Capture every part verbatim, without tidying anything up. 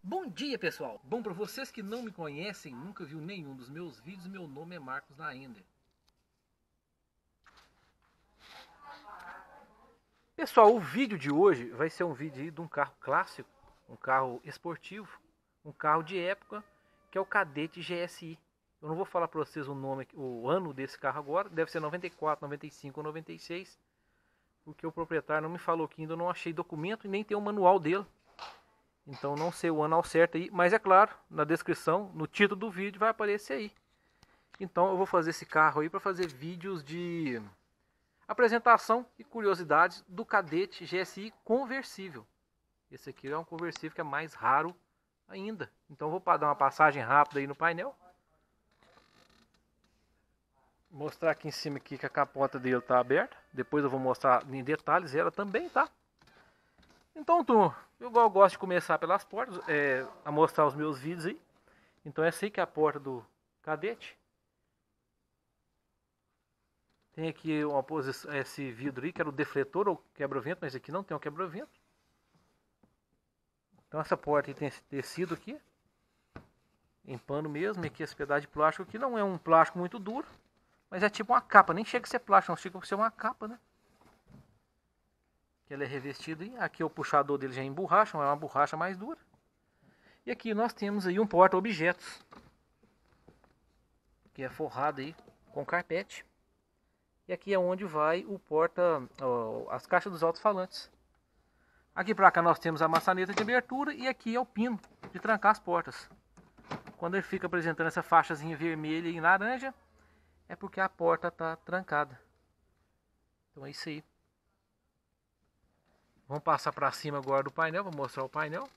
Bom dia, pessoal! Bom, para vocês que não me conhecem, nunca viu nenhum dos meus vídeos, meu nome é Marcos Naender. Pessoal, o vídeo de hoje vai ser um vídeo aí de um carro clássico, um carro esportivo, um carro de época, que é o Kadett G S I. Eu não vou falar para vocês o nome, o ano desse carro agora, deve ser noventa e quatro, noventa e cinco ou noventa e seis, porque o proprietário não me falou que ainda não achei documento e nem tem o manual dele. Então não sei o ano ao certo aí, mas é claro, na descrição, no título do vídeo vai aparecer aí. Então eu vou fazer esse carro aí para fazer vídeos de apresentação e curiosidades do Kadett G S I conversível. Esse aqui é um conversível que é mais raro ainda. Então eu vou dar uma passagem rápida aí no painel. Mostrar aqui em cima aqui que a capota dele está aberta. Depois eu vou mostrar em detalhes ela também, tá? Então, turma, eu gosto de começar pelas portas, é, a mostrar os meus vídeos aí. Então essa aí que é a porta do Kadett. Tem aqui uma posição, esse vidro aí, que era o defletor ou quebra-vento, mas aqui não tem um quebra-vento. Então essa porta aí tem esse tecido aqui, em pano mesmo, e aqui esse pedaço de plástico aqui não é um plástico muito duro, mas é tipo uma capa, nem chega a ser plástico, não chega a ser uma capa, né? Que ele é revestido aí. Aqui o puxador dele já é em borracha, é uma borracha mais dura. E aqui nós temos aí um porta-objetos, que é forrado aí com carpete. E aqui é onde vai o porta, ó, as caixas dos alto-falantes. Aqui para cá nós temos a maçaneta de abertura e aqui é o pino de trancar as portas. Quando ele fica apresentando essa faixazinha vermelha e laranja, é porque a porta está trancada. Então é isso aí. Vamos passar para cima agora do painel, vou mostrar o painel.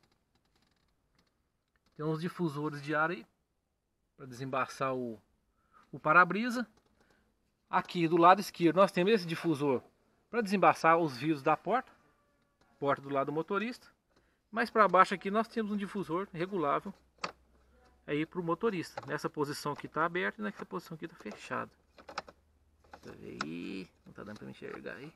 Tem uns difusores de ar aí, para desembaçar o, o para-brisa. Aqui do lado esquerdo nós temos esse difusor para desembaçar os vidros da porta. Porta do lado do motorista. Mais para baixo aqui nós temos um difusor regulável aí para o motorista. Nessa posição aqui está aberta e nessa posição aqui está fechada. Deixa eu ver aí, não está dando para me enxergar aí.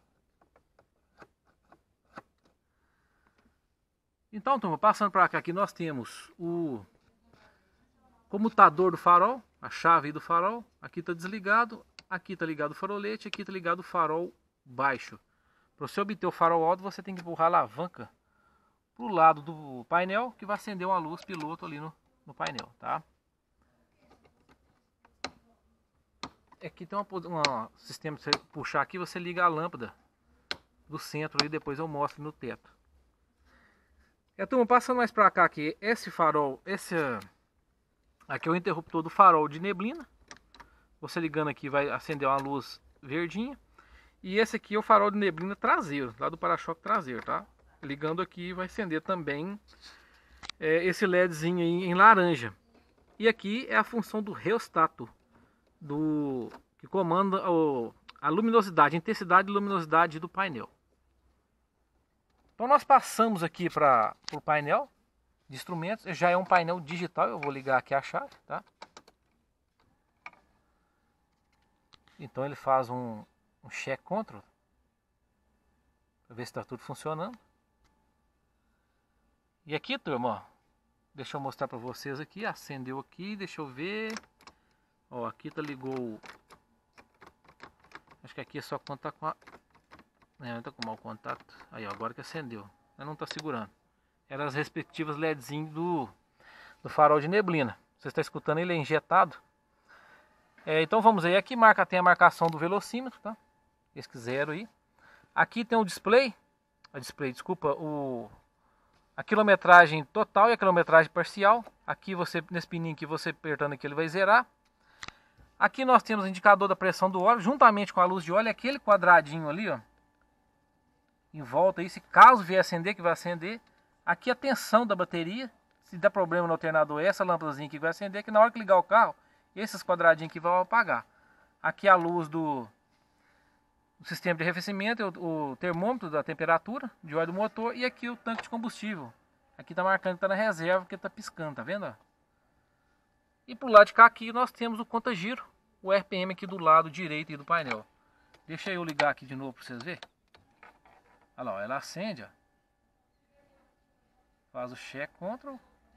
Então, turma, passando para cá, aqui nós temos o comutador do farol, a chave do farol. Aqui está desligado, aqui está ligado o farolete, aqui está ligado o farol baixo. Para você obter o farol alto, você tem que empurrar a alavanca para o lado do painel, que vai acender uma luz piloto ali no, no painel, tá? Aqui tem um sistema de você puxar aqui, você liga a lâmpada do centro e depois eu mostro no teto. Então, passando mais para cá aqui, esse farol, esse aqui é o interruptor do farol de neblina. Você ligando aqui vai acender uma luz verdinha. E esse aqui é o farol de neblina traseiro, lá do para-choque traseiro, tá? Ligando aqui vai acender também é, esse LEDzinho aí em laranja. E aqui é a função do reostato, do, que comanda o, a luminosidade, a intensidade e luminosidade do painel. Então nós passamos aqui para o painel de instrumentos, já é um painel digital, eu vou ligar aqui a chave, tá? Então ele faz um, um check control, para ver se está tudo funcionando. E aqui, turma, ó, deixa eu mostrar para vocês aqui, acendeu aqui, deixa eu ver, ó, aqui tá ligou, acho que aqui é só quando tá com a... Não, tá com mau contato. Aí, ó, agora que acendeu. Mas não tá segurando. Eram as respectivas LEDzinhas do, do farol de neblina. Você está escutando, ele é injetado. É, então vamos aí. Aqui marca, tem a marcação do velocímetro, tá? Esse zero aí. Aqui tem o display. A display, desculpa, o, a quilometragem total e a quilometragem parcial. Aqui você, nesse pininho aqui, você apertando aqui, ele vai zerar. Aqui nós temos o indicador da pressão do óleo, juntamente com a luz de óleo, aquele quadradinho ali, ó. Em volta aí, se caso vier acender, que vai acender. Aqui a tensão da bateria, se der problema no alternador, essa lâmpadazinha aqui vai acender, que na hora que ligar o carro, esses quadradinhos aqui vão apagar. Aqui a luz do, do sistema de arrefecimento, o, o termômetro da temperatura de óleo do motor, e aqui o tanque de combustível. Aqui tá marcando que tá na reserva, porque tá piscando, tá vendo? E pro lado de cá aqui nós temos o conta-giro, o R P M aqui do lado direito aí do painel. Deixa eu ligar aqui de novo para vocês verem. Olha lá, ela acende, ó. Faz o check control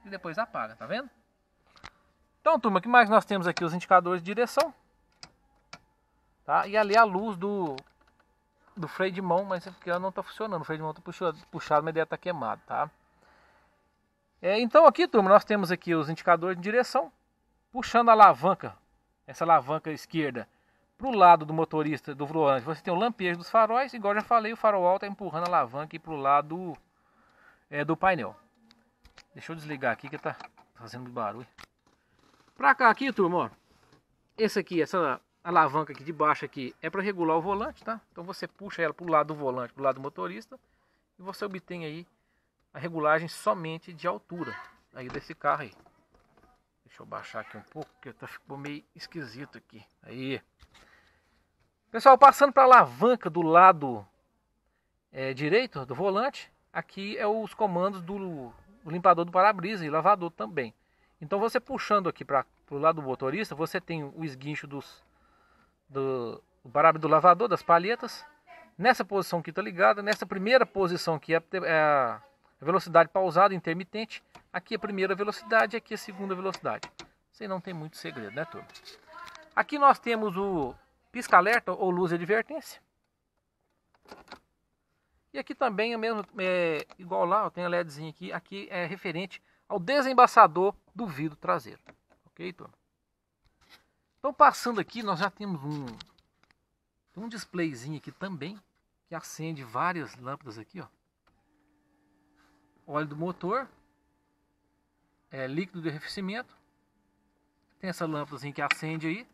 e depois apaga, tá vendo? Então, turma, o que mais nós temos aqui? Os indicadores de direção. Tá? E ali a luz do, do freio de mão, mas é porque ela não está funcionando. O freio de mão está puxado, puxado, mas a ideia está queimado, tá? É, então aqui, turma, nós temos aqui os indicadores de direção. Puxando a alavanca, essa alavanca esquerda, para o lado do motorista do volante, você tem o lampejo dos faróis. Igual eu já falei, o farol alto está empurrando a alavanca para o lado é, do painel. Deixa eu desligar aqui que está fazendo barulho. Pra cá aqui, turma, ó. Esse aqui, essa alavanca aqui de baixo aqui é para regular o volante, tá? Então você puxa ela pro lado do volante, pro lado do motorista, e você obtém aí a regulagem somente de altura aí desse carro aí. Deixa eu baixar aqui um pouco, porque tá ficou meio esquisito aqui. Aí. Pessoal, passando para a alavanca do lado é, direito do volante, aqui é os comandos do, do limpador do para-brisa e lavador também. Então você puxando aqui para o lado do motorista, você tem o esguincho dos, do, do para-brisa do lavador, das palhetas. Nessa posição que está ligada, nessa primeira posição aqui é a velocidade pausada intermitente. Aqui é a primeira velocidade, aqui é a segunda velocidade. Isso aí não tem muito segredo, né, turma? Aqui nós temos o pisca-alerta ou luz de advertência. E aqui também é mesmo, é, igual lá, tem a LEDzinha aqui. Aqui é referente ao desembaçador do vidro traseiro. Ok, turma? Então passando aqui, nós já temos um, um displayzinho aqui também, que acende várias lâmpadas aqui, ó. Óleo do motor, é, líquido de arrefecimento. Tem essa lâmpadazinha que acende aí.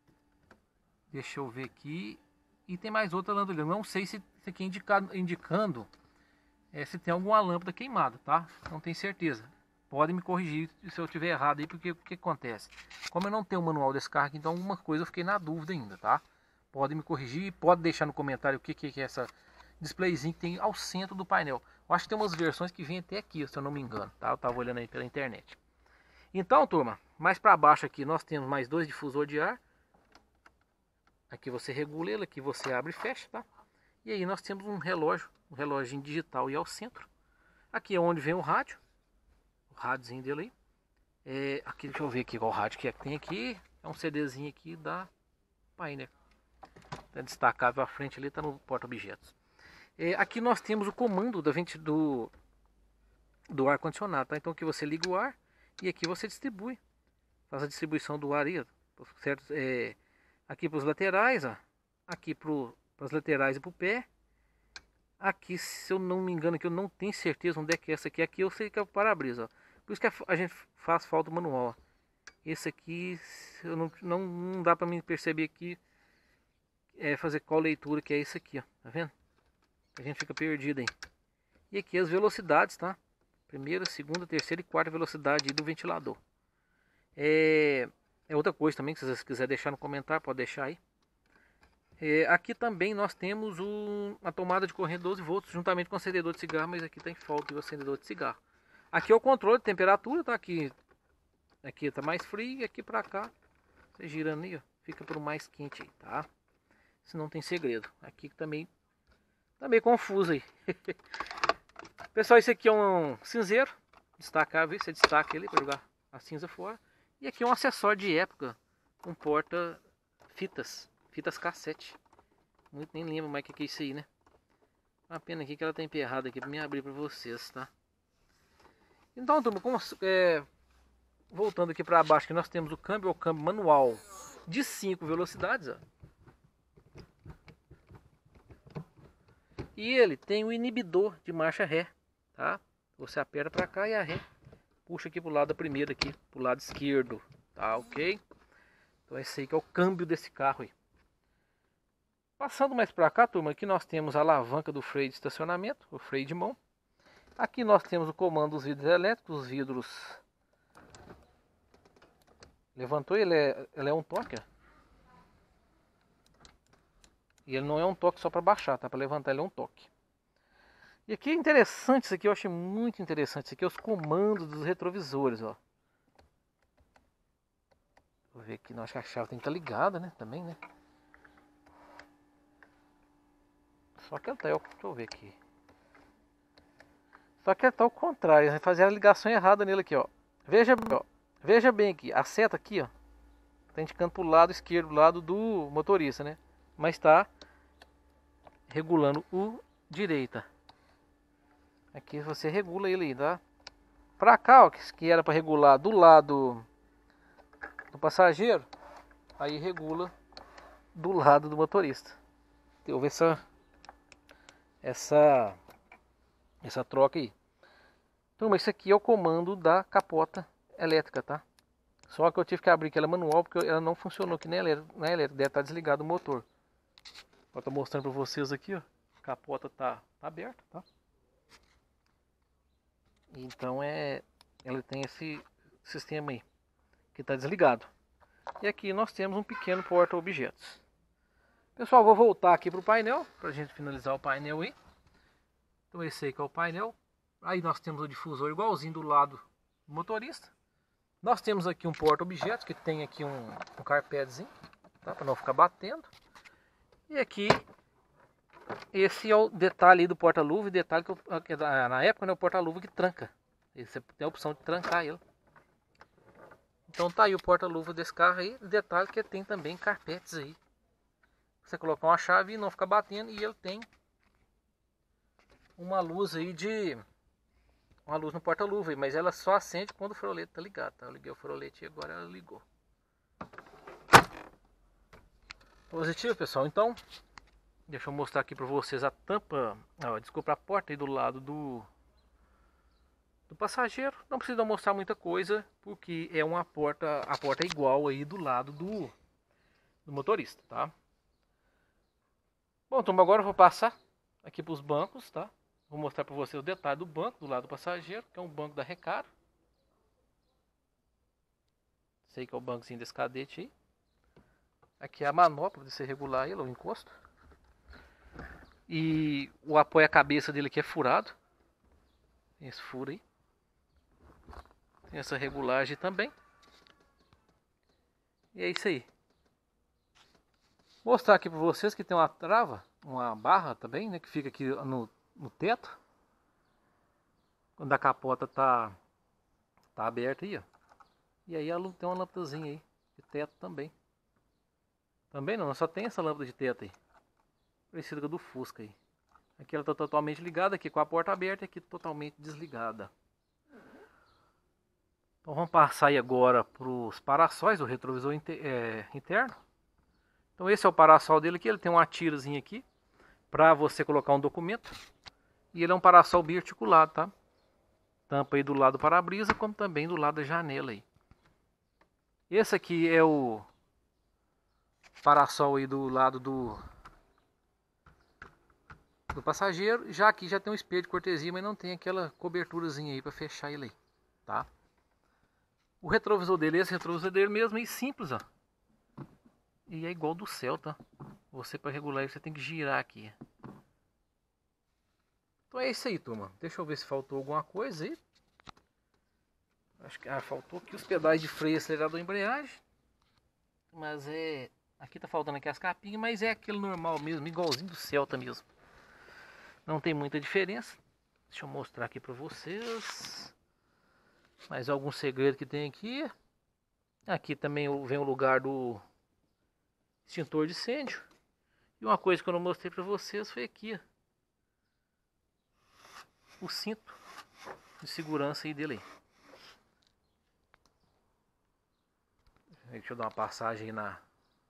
Deixa eu ver aqui. E tem mais outra lâmpada. Não sei se isso aqui é indicado, indicando é, se tem alguma lâmpada queimada, tá? Não tenho certeza. Pode me corrigir se eu tiver errado aí, porque o que acontece? Como eu não tenho o manual desse carro aqui, então alguma coisa eu fiquei na dúvida ainda, tá? Pode me corrigir, pode deixar no comentário o que, que é essa displayzinho que tem ao centro do painel. Eu acho que tem umas versões que vem até aqui, se eu não me engano, tá? Eu tava olhando aí pela internet. Então, turma, mais para baixo aqui nós temos mais dois difusores de ar. Aqui você regula ele, aqui você abre e fecha, tá? E aí nós temos um relógio, um relógio digital e ao centro. Aqui é onde vem o rádio. O rádiozinho dele aí. É, aqui, deixa eu ver aqui qual rádio que é que tem aqui. É um CDzinho aqui da Pioneer. Tá destacável à frente ali, tá no porta-objetos. É, aqui nós temos o comando da vente do, do ar-condicionado, tá? Então aqui você liga o ar e aqui você distribui. Faz a distribuição do ar aí, certo? É, aqui para os laterais, ó. Aqui para as laterais e para o pé. Aqui, se eu não me engano, que eu não tenho certeza onde é que é essa aqui. Aqui eu sei que é o para-brisa, ó. Por isso que a gente faz falta manual, ó. Esse aqui, eu não, não, não dá para mim perceber aqui, é, fazer qual leitura que é esse aqui, ó. Tá vendo? A gente fica perdido aí. E aqui as velocidades, tá? Primeira, segunda, terceira e quarta velocidade do ventilador. É, é outra coisa também, que se vocês quiserem deixar no comentário, pode deixar aí. É, aqui também nós temos um, uma tomada de corrente doze volts, juntamente com o acendedor de cigarro, mas aqui tem falta do acendedor de cigarro. Aqui é o controle de temperatura, tá? Aqui, aqui tá mais frio e aqui pra cá, você girando aí, ó, fica pro mais quente aí, tá? Isso não tem segredo. Aqui também tá meio confuso aí. Pessoal, esse aqui é um cinzeiro destacável, você destaca ele para jogar a cinza fora. E aqui é um acessório de época com porta fitas, fitas cassete. Muito nem lembro mais o que é isso aí, né? Uma pena aqui que ela tá emperrada aqui para me abrir para vocês, tá? Então, turma, como, é, voltando aqui para baixo, que nós temos o câmbio, o câmbio manual de cinco velocidades, ó. E ele tem o inibidor de marcha ré, tá? Você aperta para cá e a ré puxa aqui pro lado da primeira aqui, pro lado esquerdo, tá, ok? Então esse aí que é o câmbio desse carro aí. Passando mais para cá, turma, aqui nós temos a alavanca do freio de estacionamento, o freio de mão. Aqui nós temos o comando dos vidros elétricos, os vidros... Levantou, ele é, ele é um toque, ó. E ele não é um toque só para baixar, tá? Para levantar ele é um toque. E aqui é interessante isso aqui, eu achei muito interessante isso aqui, os comandos dos retrovisores, ó. Vou ver aqui, não, acho que a chave tem que estar ligada, né? Também, né? Só que ela tá, deixa eu ver aqui. Só que ela tá ao contrário, vai fazer a ligação errada nele aqui, ó. Veja, ó, veja bem aqui, a seta aqui, ó, tá indicando pro lado esquerdo, lado do motorista, né? Mas tá regulando o direita. Aqui você regula ele aí, tá? Pra cá, ó, que era para regular do lado do passageiro, aí regula do lado do motorista. Houve essa essa essa troca aí. Então, isso aqui é o comando da capota elétrica, tá? Só que eu tive que abrir aquela manual porque ela não funcionou aqui na elétrica, na elétrica deve estar desligado o motor. Eu tô mostrando para vocês aqui, ó. A capota tá, tá aberta, tá? Então é, ela tem esse sistema aí que está desligado. E aqui nós temos um pequeno porta-objetos. Pessoal, vou voltar aqui para o painel para a gente finalizar o painel aí. Então esse aí que é o painel. Aí nós temos o difusor igualzinho do lado do motorista. Nós temos aqui um porta-objetos que tem aqui um, um carpetezinho, tá? Para não ficar batendo. E aqui esse é o detalhe aí do porta-luva, detalhe que, eu, que na época não é o porta-luva que tranca. Você tem a opção de trancar ele. Então tá aí o porta-luva desse carro aí. Detalhe que tem também carpetes aí. Você colocar uma chave e não ficar batendo. E ele tem uma luz aí de... Uma luz no porta-luva, mas ela só acende quando o farolete tá ligado, tá? Eu liguei o farolete e agora ela ligou. Positivo, pessoal. Então, deixa eu mostrar aqui para vocês a tampa, ó, desculpa, a porta aí do lado do, do passageiro. Não precisa mostrar muita coisa, porque é uma porta, a porta é igual aí do lado do, do motorista, tá? Bom, então agora eu vou passar aqui para os bancos, tá? Vou mostrar para vocês o detalhe do banco do lado do passageiro, que é um banco da Recaro. Sei que é o bancozinho desse cadete aí. Aqui é a manopla de você regular ele, o encosto. E o apoia-cabeça dele aqui é furado. Tem esse furo aí. Tem essa regulagem também. E é isso aí. Vou mostrar aqui para vocês que tem uma trava, uma barra também, né, que fica aqui no, no teto. Quando a capota tá, tá aberta aí, ó. E aí tem uma lâmpadazinha aí de teto também. Também não, só tem essa lâmpada de teto aí. Parecida com a do Fusca aí. Aqui ela está totalmente ligada, aqui com a porta aberta e aqui totalmente desligada. Então vamos passar aí agora para os parassóis, o retrovisor inter, é, interno. Então esse é o parassol dele aqui, ele tem uma tirazinha aqui para você colocar um documento. E ele é um parassol biarticulado, tá? Tampa aí do lado do para-brisa, como também do lado da janela aí. Esse aqui é o parassol aí do lado do, do passageiro. Já aqui já tem um espelho de cortesia, mas não tem aquela coberturazinha aí para fechar ele aí, tá? O retrovisor dele, esse retrovisor dele mesmo é simples, ó. E é igual do Celta. Você para regular ele, você tem que girar aqui. Então é isso aí, turma. Deixa eu ver se faltou alguma coisa aí. Acho que ah, faltou aqui os pedais de freio, acelerador e embreagem. Mas é... Aqui tá faltando aqui as capinhas, mas é aquele normal mesmo, igualzinho do Celta mesmo. Não tem muita diferença. Deixa eu mostrar aqui pra vocês. Mais algum segredo que tem aqui. Aqui também vem o lugar do extintor de incêndio. E uma coisa que eu não mostrei pra vocês foi aqui, ó. O cinto de segurança aí dele aí. Deixa eu dar uma passagem aí na...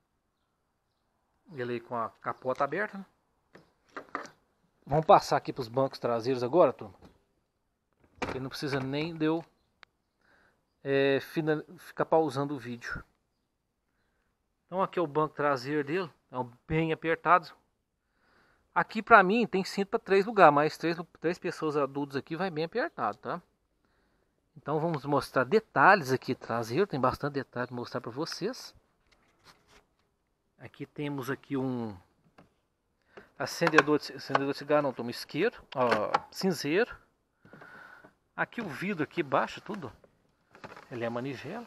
Ele aí com a capota aberta, né? Vamos passar aqui para os bancos traseiros agora, turma. Porque não precisa nem de eu é, ficar pausando o vídeo. Então aqui é o banco traseiro dele. É um bem apertado. Aqui pra mim tem cinto para três lugares, mas três, três pessoas adultas aqui vai bem apertado, tá? Então vamos mostrar detalhes aqui traseiro, tem bastante detalhe para mostrar para vocês. Aqui temos aqui um acendedor de, acendedor de cigarro, não, toma isqueiro, ó, cinzeiro. Aqui o vidro aqui baixo tudo, ele é manivela.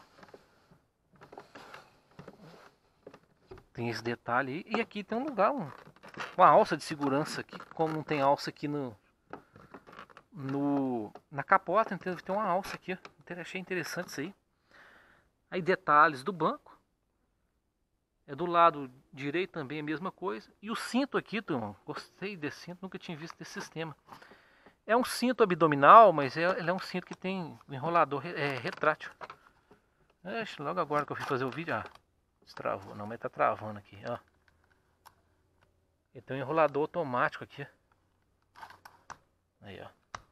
Tem esse detalhe aí. E aqui tem um lugar, um, uma alça de segurança aqui, como não tem alça aqui no, no na capota, então tem uma alça aqui, ó. Eu achei interessante isso aí. Aí detalhes do banco. É do lado direito também a mesma coisa. E o cinto aqui, turma, gostei desse cinto, nunca tinha visto desse sistema. É um cinto abdominal, mas é, ele é um cinto que tem um enrolador é, retrátil. É, logo agora que eu fui fazer o vídeo, ah, destravou, não, mas tá travando aqui, ó. Ele tem um enrolador automático aqui. Aí, ó.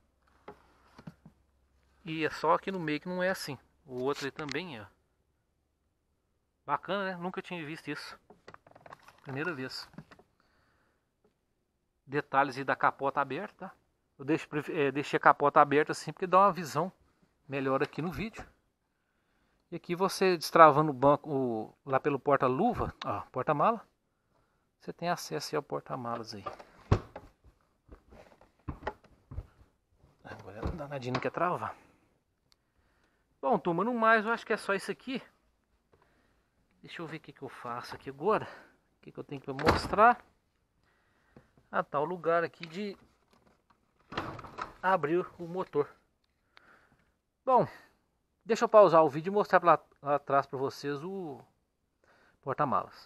E é só aqui no meio que não é assim. O outro aí também, ó. Bacana, né? Nunca tinha visto isso. Primeira vez. Detalhes aí da capota aberta, tá? Eu deixo, é, deixei a capota aberta assim porque dá uma visão melhor aqui no vídeo. E aqui você destravando o banco o, lá pelo porta-luva, ó, porta-mala, você tem acesso aí ao porta-malas aí. Agora a danadinha não quer travar. Bom, turma, no mais eu acho que é só isso aqui. Deixa eu ver o que, que eu faço aqui agora. O que, que eu tenho que mostrar. Ah, tá o lugar aqui de abrir o motor. Bom, deixa eu pausar o vídeo e mostrar lá, lá atrás para vocês o porta-malas.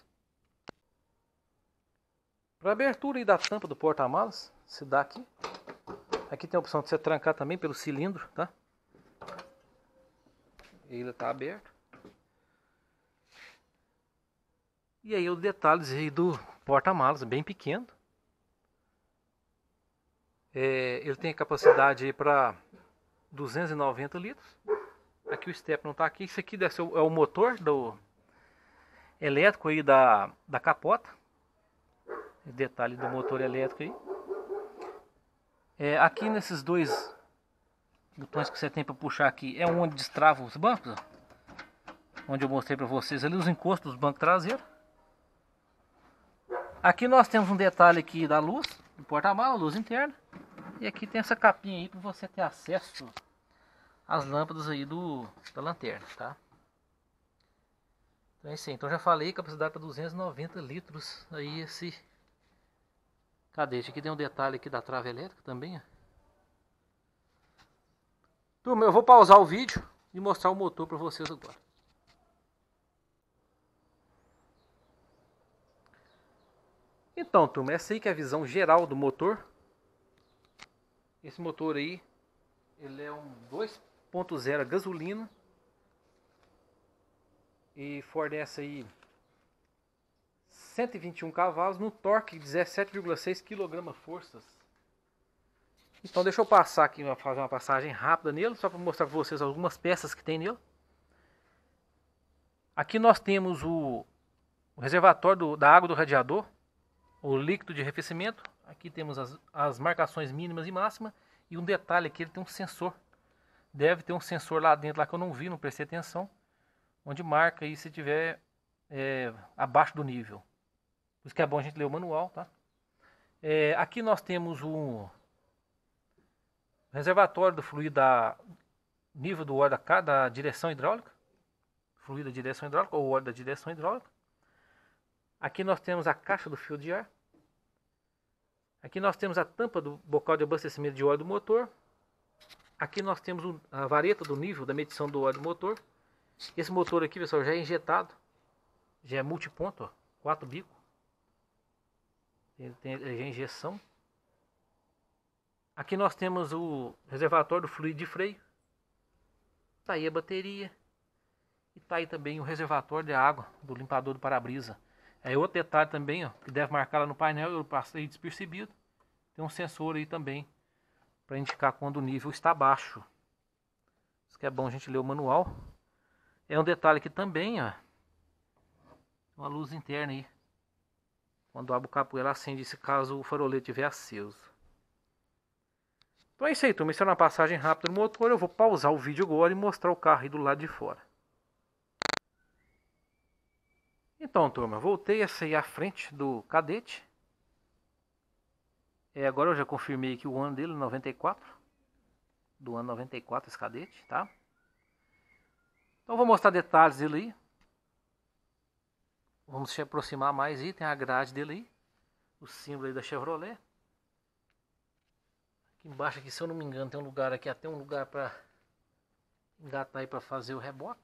Para abertura aí da tampa do porta-malas, se dá aqui. Aqui tem a opção de você trancar também pelo cilindro, tá? Ele está aberto. E aí os detalhes aí do porta-malas, bem pequeno. É, ele tem capacidade para duzentos e noventa litros. Aqui o step não está aqui. Isso aqui deve ser o, é o motor do elétrico aí da, da capota. Detalhe do motor elétrico aí. É, aqui nesses dois botões que você tem para puxar aqui é onde destrava os bancos, ó. Onde eu mostrei para vocês ali os encostos dos bancos traseiros. Aqui nós temos um detalhe aqui da luz, do porta-malas, luz interna. E aqui tem essa capinha aí para você ter acesso às lâmpadas aí do, da lanterna, tá? Então é isso aí. Então já falei, capacidade para duzentos e noventa litros aí esse cadete. Aqui tem um detalhe aqui da trava elétrica também, ó. Turma, eu vou pausar o vídeo e mostrar o motor para vocês agora. Então, turma, essa aí que é a visão geral do motor. Esse motor aí, ele é um dois ponto zero gasolina e fornece aí cento e vinte e um cavalos no torque de dezessete vírgula seis quilos-forças. Então deixa eu passar aqui, fazer uma passagem rápida nele, só para mostrar para vocês algumas peças que tem nele. Aqui nós temos o, o reservatório do, da água do radiador, o líquido de arrefecimento. Aqui temos as, as marcações mínimas e máximas. E um detalhe aqui, ele tem um sensor. Deve ter um sensor lá dentro, lá que eu não vi, não prestei atenção. Onde marca aí se tiver é, abaixo do nível. Por isso que é bom a gente ler o manual, tá? É, aqui nós temos um reservatório do fluido da nível do óleo da, da direção hidráulica. Fluido da direção hidráulica ou óleo da direção hidráulica. Aqui nós temos a caixa do fio de ar. Aqui nós temos a tampa do bocal de abastecimento de óleo do motor. Aqui nós temos a vareta do nível da medição do óleo do motor. Esse motor aqui, pessoal, já é injetado. Já é multiponto, ó, quatro bicos. Ele tem já é injeção. Aqui nós temos o reservatório do fluido de freio. Está aí a bateria. E está aí também o reservatório de água do limpador do para-brisa. É outro detalhe também, ó, que deve marcar lá no painel, eu passei despercebido. Tem um sensor aí também, para indicar quando o nível está baixo. Isso que é bom a gente ler o manual. É um detalhe aqui também, ó. Uma luz interna aí. Quando abre o capô, ela acende se caso o farolete estiver aceso. Então é isso aí, turma. Isso é uma passagem rápida no motor. Eu vou pausar o vídeo agora e mostrar o carro aí do lado de fora. Então, turma, voltei a sair à frente do Cadete. É, agora eu já confirmei aqui o ano dele, noventa e quatro. Do ano noventa e quatro esse Cadete, tá? Então eu vou mostrar detalhes dele aí. Vamos se aproximar mais aí, tem a grade dele aí. O símbolo aí da Chevrolet. Aqui embaixo, aqui, se eu não me engano, tem um lugar aqui, até um lugar para engatar aí para fazer o reboque.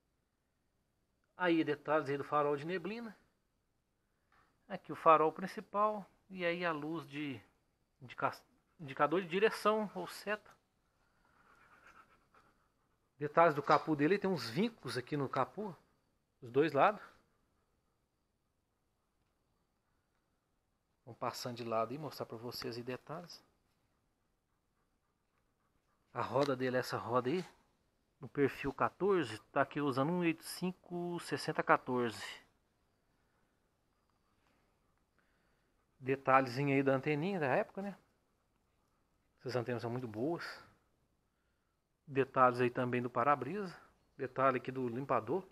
Aí detalhes aí do farol de neblina. Aqui o farol principal e aí a luz de indicador de direção ou seta. Detalhes do capô dele, tem uns vincos aqui no capô, dos dois lados. Vamos passando de lado e mostrar para vocês aí detalhes. A roda dele é essa roda aí, no perfil quatorze, tá aqui usando um oito cinco sessenta quatorze. Detalhezinho aí da anteninha da época, né? Essas antenas são muito boas. Detalhes aí também do para-brisa. Detalhe aqui do limpador.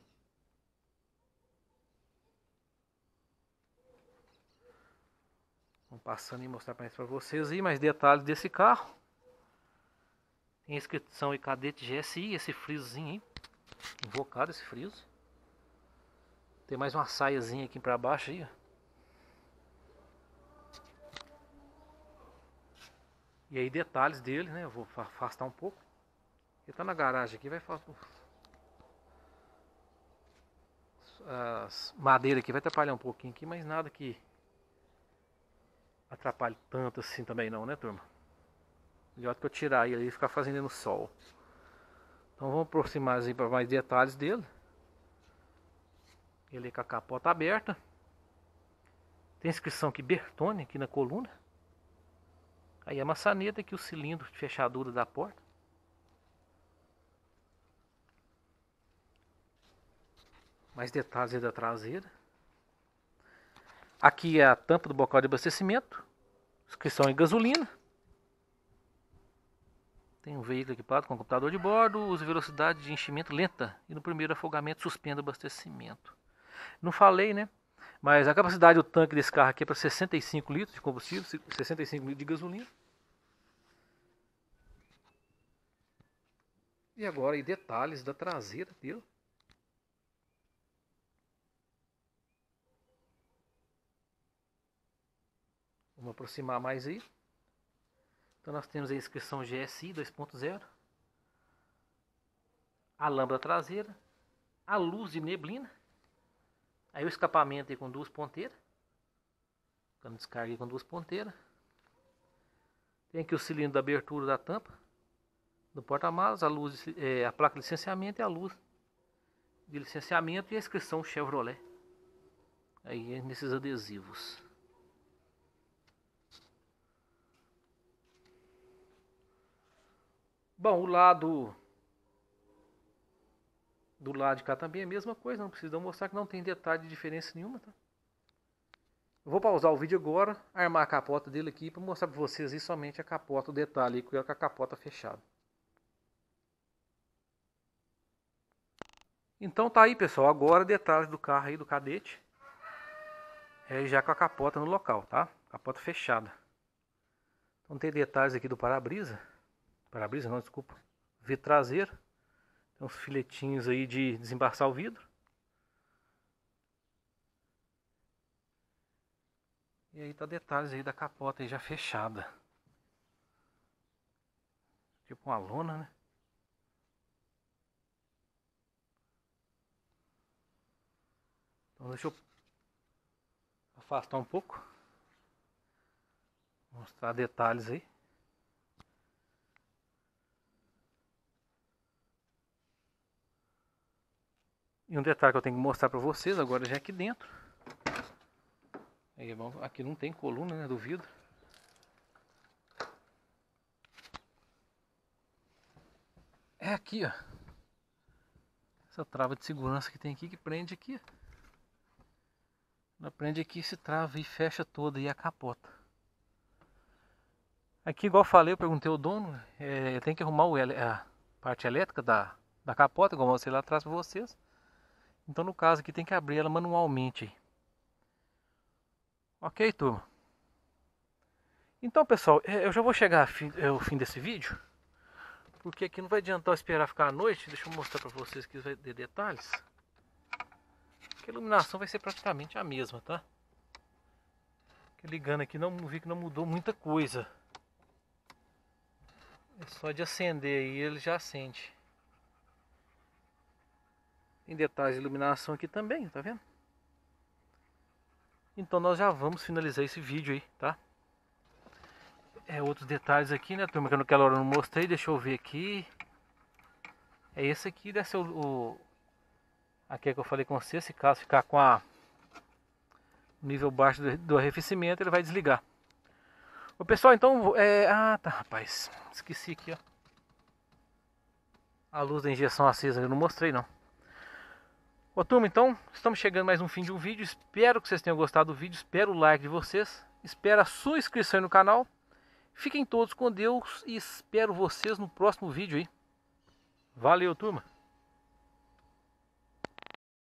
Vamos passando e mostrar mais para vocês aí mais detalhes desse carro. Tem a inscrição aí Cadete G S I, esse frisozinho aí. Invocado esse friso. Tem mais uma saiazinha aqui para baixo aí, ó. E aí detalhes dele, né? Eu vou afastar um pouco. Ele tá na garagem aqui, vai fazer as madeiras aqui vai atrapalhar um pouquinho aqui, mas nada que atrapalhe tanto assim também não, né, turma? Melhor que eu tirar ele e ficar fazendo no sol. Então vamos aproximar aí para mais detalhes dele. Ele com a capota aberta. Tem inscrição aqui Bertone aqui na coluna. Aí a maçaneta aqui, o cilindro de fechadura da porta. Mais detalhes aí da traseira. Aqui é a tampa do bocal de abastecimento. Inscrição em gasolina. Tem um veículo equipado com computador de bordo. Usa velocidade de enchimento lenta. E no primeiro afogamento suspenda o abastecimento. Não falei, né? Mas a capacidade do tanque desse carro aqui é para sessenta e cinco litros de combustível. sessenta e cinco litros de gasolina. E agora aí detalhes da traseira dele. Vamos aproximar mais aí. Então nós temos a inscrição G S I dois ponto zero. A lâmpada traseira. A luz de neblina. Aí o escapamento aí com duas ponteiras. Cano de descarga aí com duas ponteiras. Tem aqui o cilindro da abertura da tampa do porta-malas, a luz, é, a placa de licenciamento e a luz de licenciamento e a inscrição Chevrolet. Aí nesses adesivos. Bom, o lado do lado de cá também é a mesma coisa, não precisa mostrar que não tem detalhe de diferença nenhuma, tá? Eu vou pausar o vídeo agora, armar a capota dele aqui para mostrar para vocês aí somente a capota, o detalhe com a capota fechada. Então tá aí, pessoal, agora detalhes do carro aí do Cadete. É já com a capota no local, tá? Capota fechada. Então tem detalhes aqui do para-brisa. Para-brisa não, desculpa. Vidro traseiro. Tem uns filetinhos aí de desembaçar o vidro. E aí tá detalhes aí da capota aí já fechada. Tipo uma lona, né? Então deixa eu afastar um pouco. Mostrar detalhes aí. E um detalhe que eu tenho que mostrar para vocês agora já aqui dentro. Aí, bom, aqui não tem coluna, né, do vidro. É aqui, ó. Essa trava de segurança que tem aqui que prende aqui. Ela prende aqui, se trava e fecha toda aí a capota. Aqui, igual eu falei, eu perguntei ao dono, é, tem que arrumar o, a parte elétrica da, da capota, igual eu mostrei lá atrás para vocês. Então no caso aqui tem que abrir ela manualmente. Ok, turma? Então pessoal, eu já vou chegar ao fim desse vídeo. Porque aqui não vai adiantar eu esperar ficar à noite. Deixa eu mostrar para vocês aqui os detalhes. A iluminação vai ser praticamente a mesma, tá? Ligando aqui não vi que não mudou muita coisa. É só de acender aí ele já acende. Tem detalhes de iluminação aqui também, tá vendo? Então nós já vamos finalizar esse vídeo aí, tá? É, outros detalhes aqui, né, turma, que eu naquela hora não mostrei, deixa eu ver aqui. É esse aqui, deve ser o... o aqui é que eu falei com você, se caso ficar com a nível baixo do, do arrefecimento, ele vai desligar. Ô pessoal, então, é... ah tá, rapaz, esqueci aqui, ó. A luz da injeção acesa, eu não mostrei não. Ô turma, então, estamos chegando mais no fim de um vídeo. Espero que vocês tenham gostado do vídeo, espero o like de vocês. Espero a sua inscrição aí no canal. Fiquem todos com Deus e espero vocês no próximo vídeo aí. Valeu, turma!